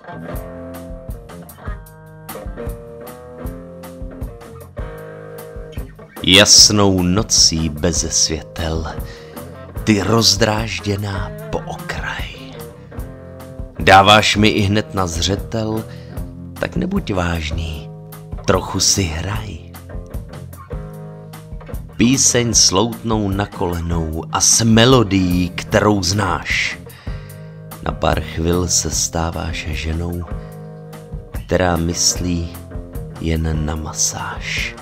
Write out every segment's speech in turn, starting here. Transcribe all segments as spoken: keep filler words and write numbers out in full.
Jasnou nocí beze světel, ty rozdrážděná po okraj. Dáváš mi i hned na zřetel, tak nebuď vážný, trochu si hraj. Píseň sloutnou na kolenou a s melodií, kterou znáš. Na pár chvil se stáváš ženou, která myslí jen na masáž.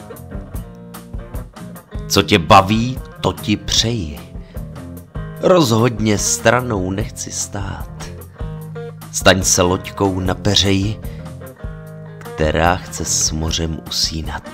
Co tě baví, to ti přeji. Rozhodně stranou nechci stát. Staň se loďkou na peřeji, která chce s mořem usínat.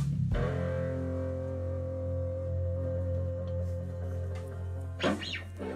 Thank you.